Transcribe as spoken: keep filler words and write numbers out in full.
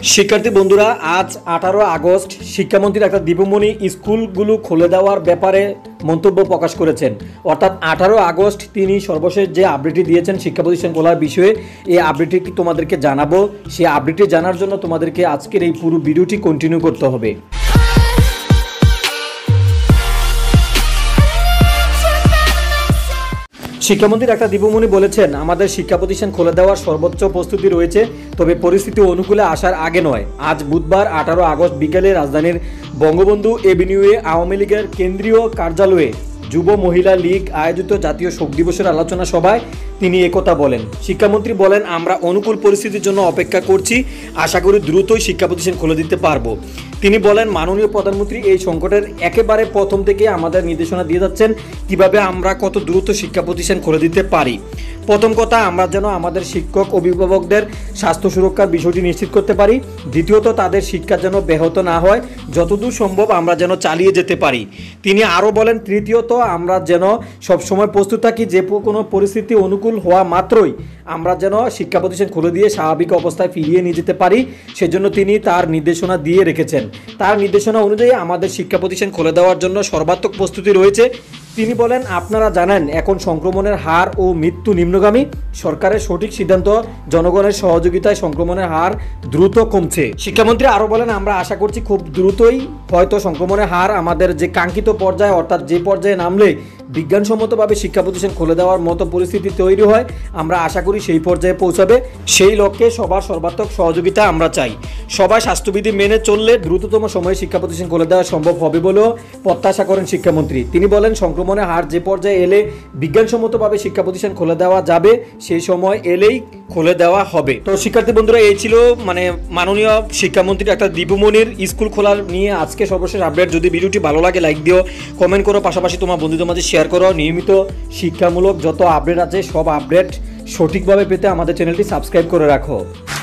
শিক্ষার্থী বন্ধুরা, আজ আঠারো আগস্ট শিক্ষামন্ত্রীর একটা দীপমণি স্কুলগুলো খুলে দেওয়ার ব্যাপারে মন্তব্য প্রকাশ করেছেন। অর্থাৎ আঠারো আগস্ট তিনি সর্বশেষ যে আপডেটটি দিয়েছেন শিক্ষা প্রতিষ্ঠান খোলার বিষয়ে, এই আপডেটটি তোমাদেরকে জানাবো। সেই আপডেটটি জানার জন্য তোমাদেরকে আজকের এই পুরো ভিডিওটি কন্টিনিউ করতে হবে। শিক্ষামন্ত্রী ডাক্তার দীপমণি বলেছেন, আমাদের শিক্ষা প্রতিষ্ঠান খুলে দেওয়ার সর্বোচ্চ প্রস্তুতি রয়েছে, তবে পরিস্থিতি অনুকূলে আসার আগে নয়। আজ বুধবার আঠারো আগস্ট বিকেলে রাজধানীর বঙ্গবন্ধু এভিনিউয়ে আওয়ামী লীগের কেন্দ্রীয় কার্যালয়ে যুব মহিলা লীগ আয়োজিত জাতীয় শোক দিবসের আলোচনা সভায় তিনি একথা বলেন। শিক্ষামন্ত্রী বলেন, আমরা অনুকূল পরিস্থিতির জন্য অপেক্ষা করছি, আশা করি দ্রুতই শিক্ষা প্রতিষ্ঠান খুলে দিতে পারবো। তিনি বলেন, মাননীয় প্রধানমন্ত্রী এই সংকটের একেবারে প্রথম থেকে আমাদের নির্দেশনা দিয়ে যাচ্ছেন কিভাবে আমরা কত দ্রুত শিক্ষা প্রতিষ্ঠান খুলে দিতে পারি। প্রথম কথা, আমরা যেন আমাদের শিক্ষক অভিভাবকদের স্বাস্থ্য সুরক্ষার বিষয়টি নিশ্চিত করতে পারি। দ্বিতীয়ত, তাদের শিক্ষা যেন ব্যাহত না হয়, যতদূর সম্ভব আমরা যেন চালিয়ে যেতে পারি। তিনি আরও বলেন, তৃতীয়ত, আমরা যেন সবসময় প্রস্তুত থাকি, যে কোনো পরিস্থিতি অনুকূল হওয়া মাত্রই আমরা যেন শিক্ষা প্রতিষ্ঠান খুলে দিয়ে স্বাভাবিক অবস্থায় ফিরিয়ে নিয়ে যেতে পারি। সেজন্য তিনি তার নির্দেশনা দিয়ে রেখেছেন। তার নির্দেশনা অনুযায়ী আমাদের শিক্ষা প্রতিষ্ঠান খুলে দেওয়ার জন্য সর্বাত্মক প্রস্তুতি রয়েছে। তিনি বলেন, আপনারা জানেন এখন সংক্রমণের হার ও মৃত্যু নিম্নগামী। সরকারের সঠিক সিদ্ধান্ত, জনগণের সহযোগিতায় সংক্রমণের হার দ্রুত কমছে। শিক্ষামন্ত্রী আরও বলেন, আমরা আশা করছি খুব দ্রুতই হয়তো সংক্রমণের হার আমাদের যে কাঙ্ক্ষিত পর্যায়ে, অর্থাৎ যে পর্যায়ে নামলে বিজ্ঞানসম্মতভাবে শিক্ষা প্রতিষ্ঠান খুলে দেওয়ার মতো পরিস্থিতি তৈরি হয়, আমরা আশা করি সেই পর্যায়ে পৌঁছাবে। সেই লক্ষ্যে সবার সর্বাত্মক সহযোগিতা আমরা চাই। সবাই স্বাস্থ্যবিধি মেনে চললে দ্রুততম সময়ে শিক্ষা প্রতিষ্ঠান খুলে দেওয়া সম্ভব হবে বলেও প্রত্যাশা করেন শিক্ষামন্ত্রী। তিনি বলেন, সংক্রমণের হার যে পর্যায়ে এলে বিজ্ঞানসম্মতভাবে শিক্ষা প্রতিষ্ঠান খুলে দেওয়া যাবে, সেই সময় এলেই খুলে দেওয়া হবে। তো শিক্ষার্থী বন্ধুরা, এই ছিল মানে মাননীয় শিক্ষামন্ত্রী একটা দীপমণির স্কুল খোলার নিয়ে আজকে সর্বশেষ আপডেট। যদি ভিডিওটি ভালো লাগে লাইক দিও, কমেন্ট করো, পাশাপাশি তোমার বন্ধুদের মাঝে শেয়ার করো। নিয়মিত শিক্ষামূলক যত আপডেট আছে সব আপডেট সঠিকভাবে পেতে আমাদের চ্যানেলটি সাবস্ক্রাইব করে রাখো।